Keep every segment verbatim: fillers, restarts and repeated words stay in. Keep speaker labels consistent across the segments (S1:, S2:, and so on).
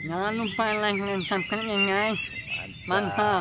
S1: Jangan lupa like dan subscribe ya guys. Mantap.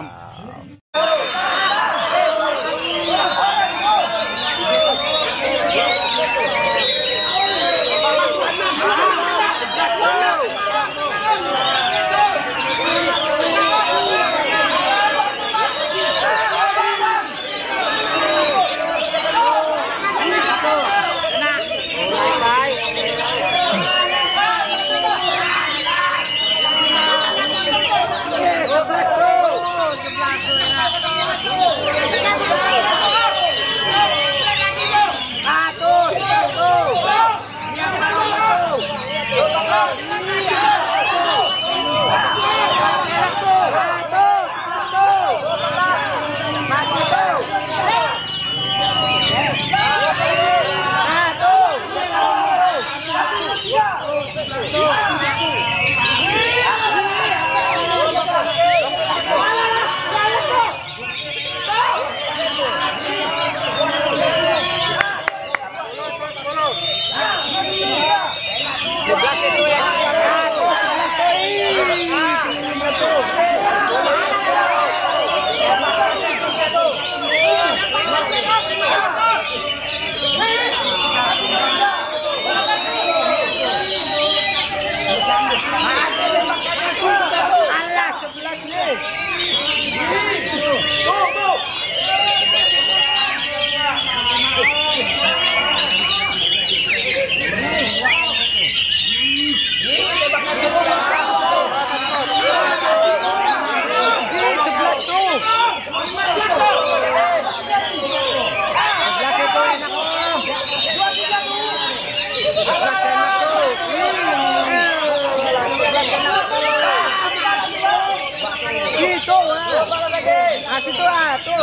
S2: Kasih tuh ah, tuh.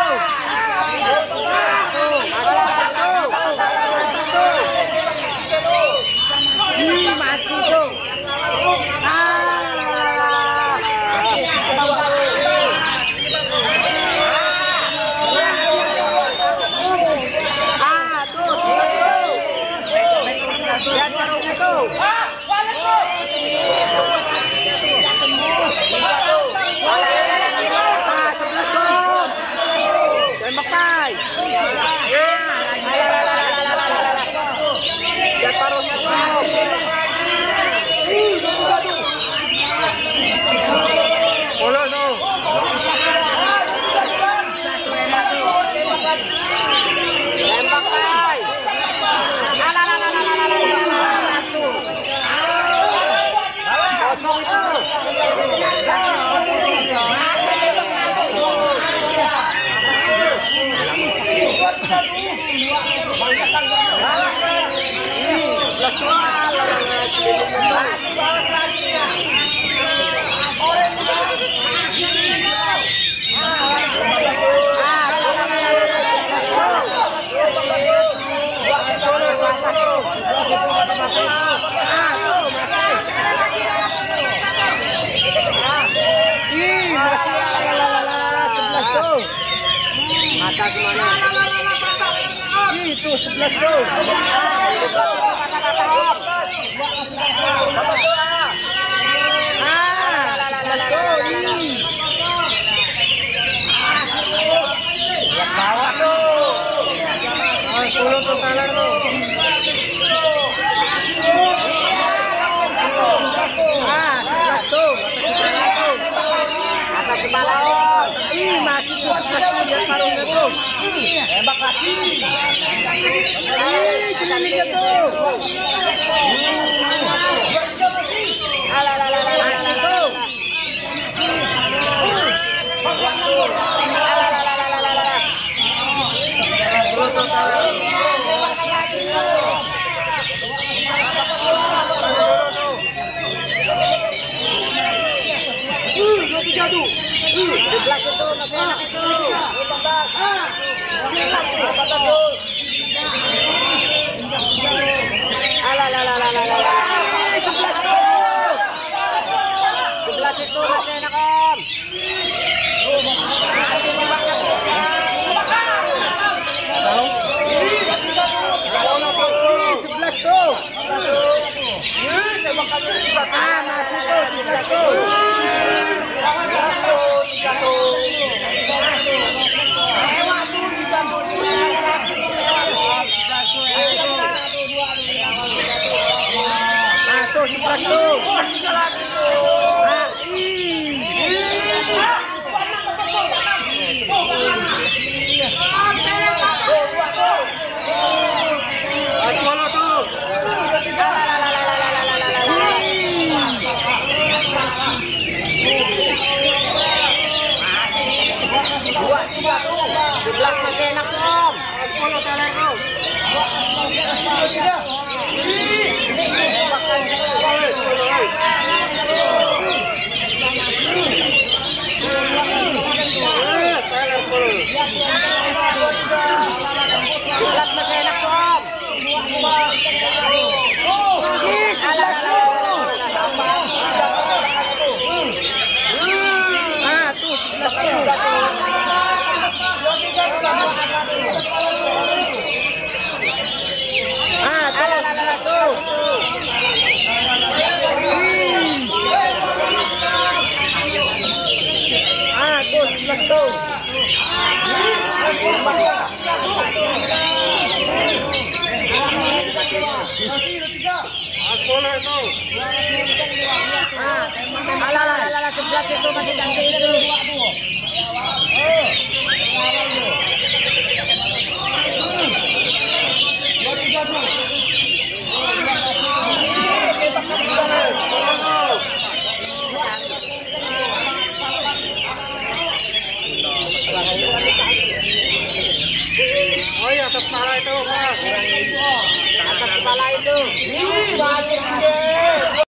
S2: Ini masih tuh. Ah, tuh. Lihat taruhnya tuh. Makai. Ya taruhnya tuh. Bola tuh. Tembak kai. Kosong itu. Mata gimana? Itu sebelas tuh. Bawah tuh. sepuluh tuh kanan tuh. Ah, sebelas tuh. Atas kepala. Ih, masih tuh sebelas tuh dia karungnya tuh. Tembak lagi. Ih, celana tuh. Masih tuh. Sebelah itu masih enak itu. Sebelah itu masih enak om. Sebelas tuh. Ah masih tuh. tuh, sebelas tuh. Ah, ih. Dua, tiga tuh. Sebelas masih enak om. Kalau kalian kau. Sebelas masih enak tuh om. Ah tuh sebelas tuh. Ah, tuh, sebelas tuh. Ah, tuh, sebelas tuh. Ah, ala, ala, ala, sebelas itu masih cantik itu. Oh iya, atas kepala itu. Atas kepala itu.